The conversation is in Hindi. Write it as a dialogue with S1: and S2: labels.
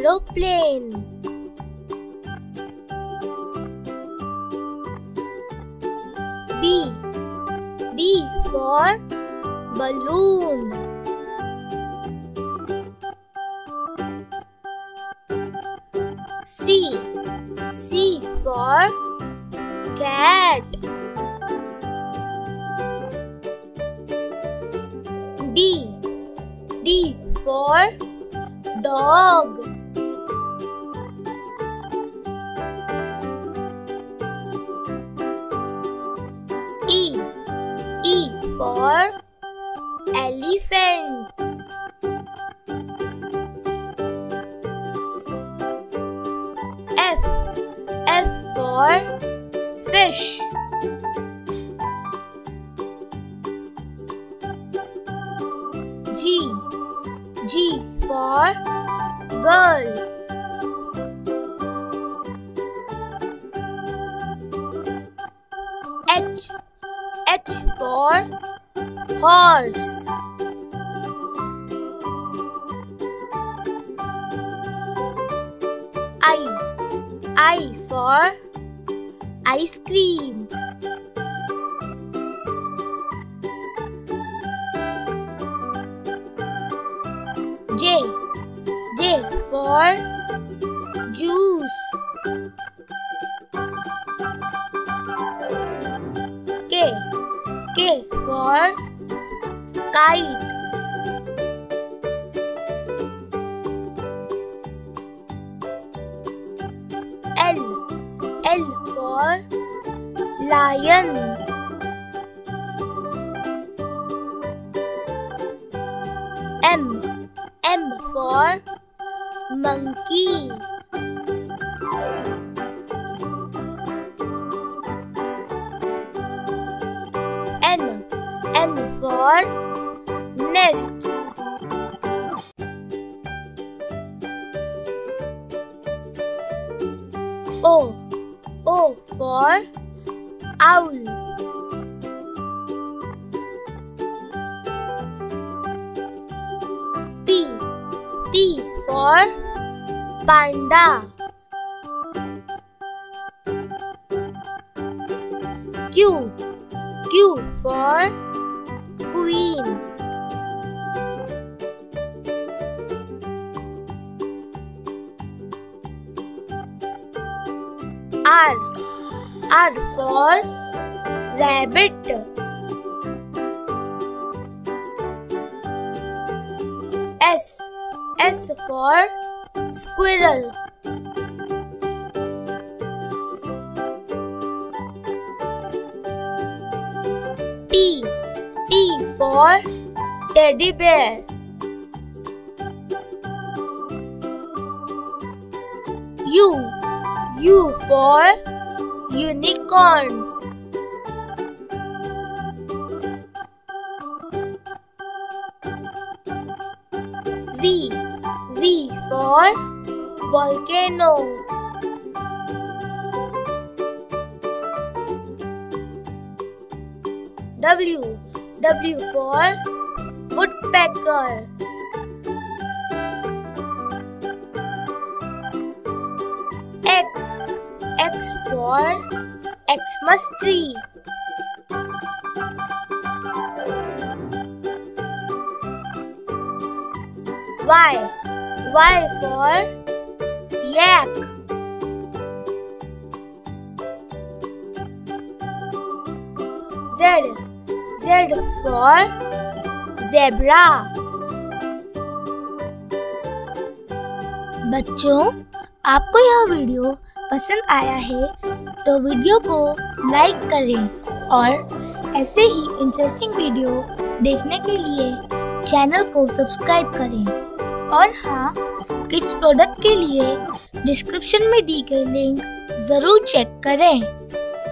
S1: aeroplane. B for balloon. C for cat. D for dog. E for elephant. F for fish. G for girl. H for horse. I for ice cream. J for juice. K for kite. L for lion. M for monkey. N for nest. O for owl. P for panda. Q for queen. R for rabbit. S for squirrel. T for teddy bear. U for unicorn. V for volcano. W for woodpecker. X for Xmas tree. Y for yak. Z for zebra. बच्चों, आपको यह वीडियो पसंद आया है तो वीडियो को लाइक करें और ऐसे ही इंटरेस्टिंग वीडियो देखने के लिए चैनल को सब्सक्राइब करें। और हाँ, किड्स प्रोडक्ट के लिए डिस्क्रिप्शन में दी गई लिंक ज़रूर चेक करें।